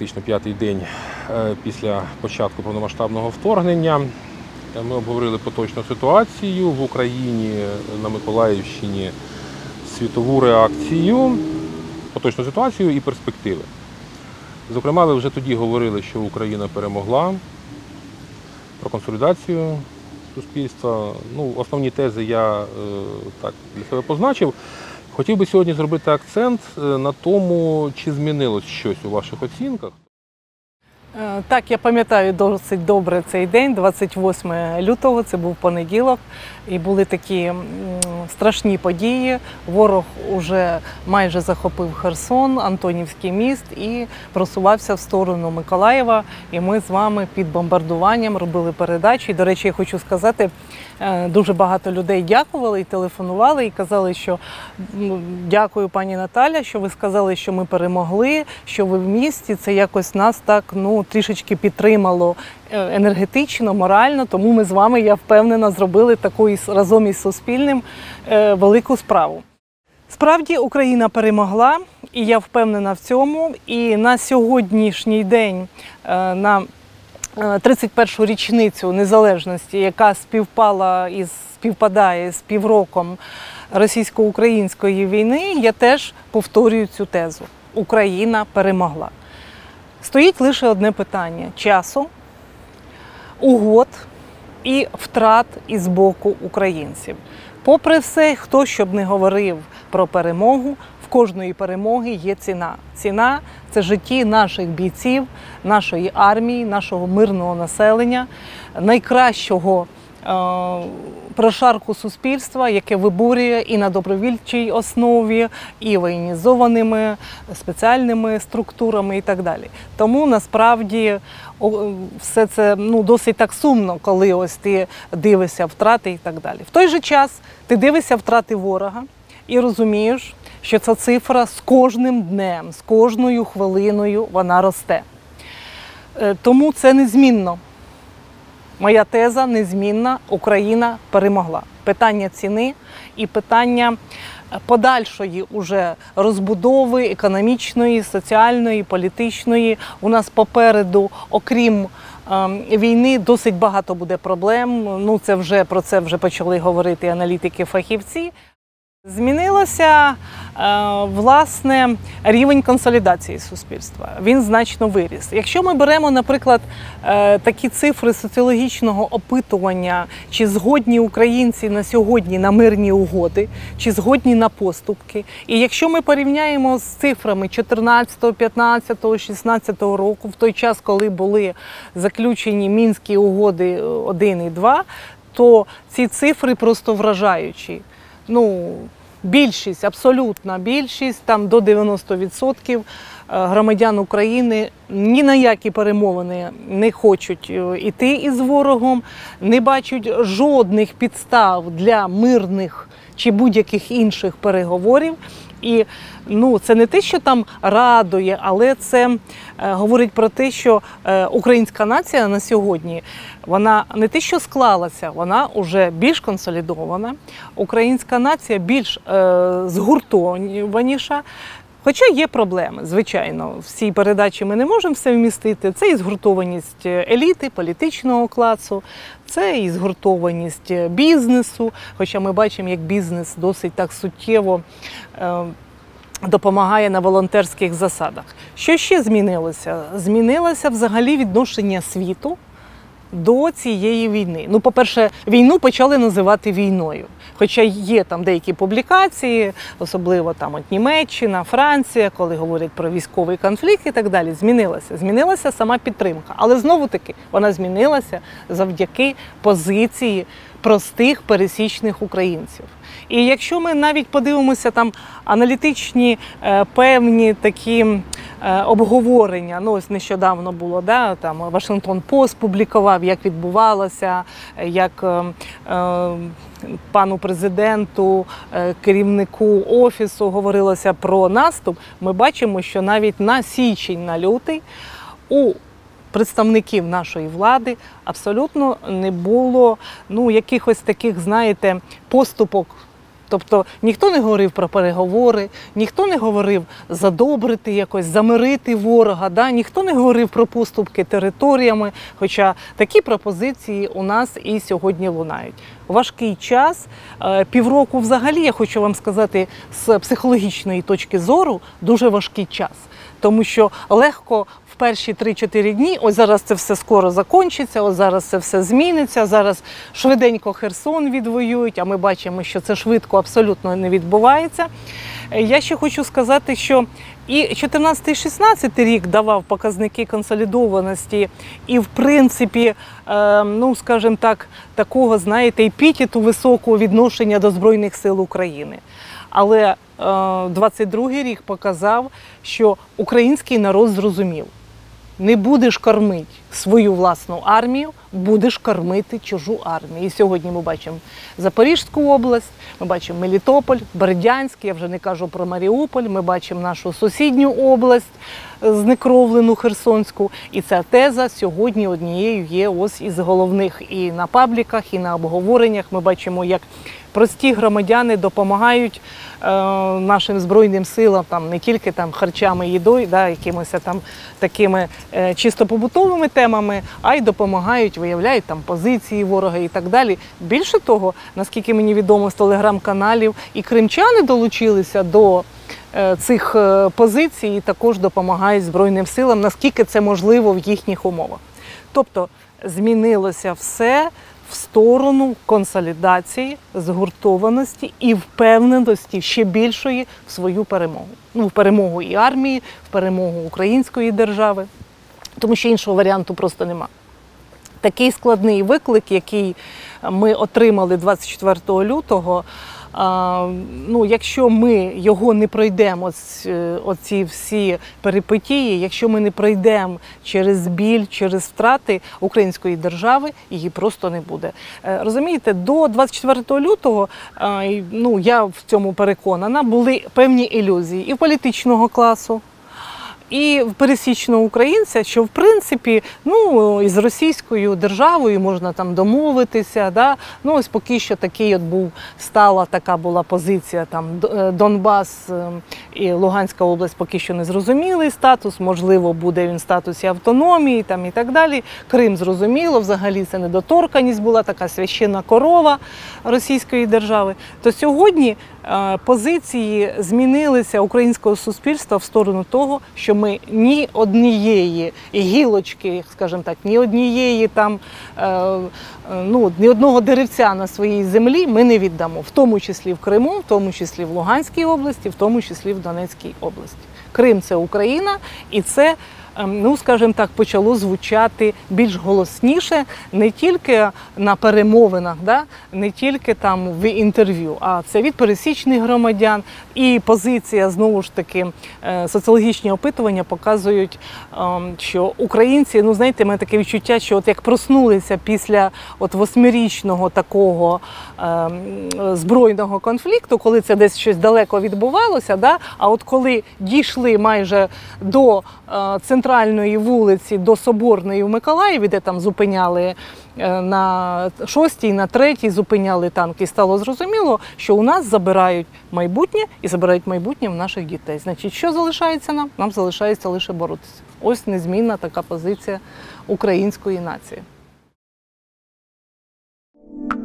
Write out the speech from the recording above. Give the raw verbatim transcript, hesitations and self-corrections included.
фактично п'ятий день після початку повномасштабного вторгнення. Ми обговорили поточну ситуацію в Україні, на Миколаївщині, світову реакцію, поточну ситуацію і перспективи. Зокрема, ви вже тоді говорили, що Україна перемогла, про консолідацію суспільства. Ну, основні тези я так для себе позначив. Хотів би сьогодні зробити акцент на тому, чи змінилось щось у ваших оцінках. Так, я пам'ятаю досить добре цей день, двадцять восьме лютого, це був понеділок, і були такі страшні події. Ворог уже майже захопив Херсон, Антонівський міст і просувався в сторону Миколаєва. І ми з вами під бомбардуванням робили передачі. І, до речі, я хочу сказати, дуже багато людей дякували і телефонували, і казали, що дякую, пані Наталя, що ви сказали, що ми перемогли, що ви в місті. Це якось нас так, ну, трішечки підтримало енергетично, морально, тому ми з вами, я впевнена, зробили таку разом із Суспільним велику справу. Справді, Україна перемогла, і я впевнена в цьому. І на сьогоднішній день, на тридцять першу річницю незалежності, яка співпала із, співпадає з півроком російсько-української війни, я теж повторюю цю тезу. Україна перемогла. Стоїть лише одне питання – часу, угод і втрат із боку українців. Попри все, хто щоб не говорив про перемогу, в кожної перемоги є ціна. Ціна – це житті наших бійців, нашої армії, нашого мирного населення, найкращого прошарку суспільства, яке виборює і на добровільчій основі, і воєнізованими спеціальними структурами і так далі. Тому насправді все це, ну, досить так сумно, коли ось ти дивишся втрати і так далі. В той же час ти дивишся втрати ворога і розумієш, що ця цифра з кожним днем, з кожною хвилиною вона росте. Тому це незмінно. Моя теза незмінна – Україна перемогла. Питання ціни і питання подальшої уже розбудови економічної, соціальної, політичної. У нас попереду, окрім е, війни, досить багато буде проблем. Ну, це вже, про це вже почали говорити аналітики-фахівці. Змінилося, власне, рівень консолідації суспільства. Він значно виріс. Якщо ми беремо, наприклад, такі цифри соціологічного опитування, чи згодні українці на сьогодні на мирні угоди, чи згодні на поступки, і якщо ми порівняємо з цифрами чотирнадцятого, п'ятнадцятого, шістнадцятого року, в той час, коли були заключені Мінські угоди один і два, то ці цифри просто вражаючі. Ну, більшість, абсолютна більшість, там до дев'яноста відсотків громадян України ні на які перемовини не хочуть йти із ворогом, не бачать жодних підстав для мирних чи будь-яких інших переговорів. І, ну, це не те, що там радує, але це е, говорить про те, що е, українська нація на сьогодні, вона не те, що склалася, вона вже більш консолідована. Українська нація більш е, згуртованіша. Хоча є проблеми, звичайно, в цій передачі ми не можемо все вмістити. Це і згуртованість еліти, політичного класу, це і згуртованість бізнесу, хоча ми бачимо, як бізнес досить так суттєво е, допомагає на волонтерських засадах. Що ще змінилося? Змінилося взагалі відношення світу до цієї війни. Ну, по-перше, війну почали називати війною. Хоча є там деякі публікації, особливо там от Німеччина, Франція, коли говорять про військовий конфлікт і так далі, змінилася. Змінилася сама підтримка. Але знову-таки вона змінилася завдяки позиції простих пересічних українців. І якщо ми навіть подивимося там аналітичні е, певні такі е, обговорення, ну ось нещодавно було, да, там Вашингтон Пост публікував, як відбувалося, як е, е, пану президенту, е, керівнику офісу говорилося про наступ, ми бачимо, що навіть на січень, на лютий у представників нашої влади абсолютно не було, ну, якихось таких, знаєте, поступок Тобто ніхто не говорив про переговори, ніхто не говорив задобрити якось, замирити ворога, да? Ніхто не говорив про поступки територіями, хоча такі пропозиції у нас і сьогодні лунають. Важкий час, півроку взагалі, я хочу вам сказати, з психологічної точки зору, дуже важкий час. Тому що легко в перші три-чотири дні, ось зараз це все скоро закінчиться, ось зараз це все зміниться, зараз швиденько Херсон відвоюють, а ми бачимо, що це швидко абсолютно не відбувається. Я ще хочу сказати, що і чотирнадцятий-шістнадцятий рік давав показники консолідованості і, в принципі, е, ну, скажімо так, такого, знаєте, епітету високого відношення до Збройних сил України. Але двадцять другий рік показав, що український народ зрозумів: не будеш кормити свою власну армію, будеш кормити чужу армію. І сьогодні ми бачимо Запорізьку область, ми бачимо Мелітополь, Бердянськ, я вже не кажу про Маріуполь, ми бачимо нашу сусідню область, знекровлену Херсонську. І ця теза сьогодні однією є ось із головних і на пабліках, і на обговореннях. Ми бачимо, як прості громадяни допомагають е, нашим Збройним силам там, не тільки там, харчами, їдою, да, якимось там такими е, чисто побутовими темами, а й допомагають, виявляють там позиції ворога і так далі. Більше того, наскільки мені відомо з телеграм-каналів, і кримчани долучилися до е, цих е, позицій і також допомагають Збройним силам, наскільки це можливо в їхніх умовах. Тобто змінилося все в сторону консолідації, згуртованості і впевненості ще більшої в свою перемогу. Ну, в перемогу і армії, в перемогу української держави, тому що іншого варіанту просто нема. Такий складний виклик, який ми отримали двадцять четвертого лютого, ну, якщо ми його не пройдемо, оці всі перипетії, якщо ми не пройдемо через біль, через втрати української держави, її просто не буде. Розумієте, до двадцять четвертого лютого, ну, я в цьому переконана, були певні ілюзії і в політичного класу, і в пересічного українця, що в принципі, ну, із російською державою можна там домовитися, да? Ну, ось поки що такий от був, стала така була позиція, там Донбас і Луганська область поки що не зрозумілий статус, можливо, буде він в статусі автономії там і так далі. Крим зрозуміло, взагалі це недоторканність була, така священна корова російської держави. То сьогодні позиції змінилися українського суспільства в сторону того, що ми ні однієї гілочки, скажімо так, ні однієї там, ну, ні одного деревця на своїй землі ми не віддамо, в тому числі в Криму, в тому числі в Луганській області, в тому числі в Донецькій області. Крим – це Україна, і це, ну, скажімо так, почало звучати більш голосніше не тільки на перемовинах, да? Не тільки там в інтерв'ю, а це від пересічних громадян. І позиція, знову ж таки, соціологічні опитування показують, що українці, ну, знаєте, в мене таке відчуття, що от як проснулися після от восьмирічного такого е, збройного конфлікту, коли це десь щось далеко відбувалося, да? А от коли дійшли майже до е, центральної вулиці, до Соборної в Миколаєві, де там зупиняли на шостій, на третій зупиняли танки, і стало зрозуміло, що у нас забирають майбутнє і забирають майбутнє в наших дітей. Значить, що залишається нам? Нам залишається лише боротися. Ось незмінна така позиція української нації.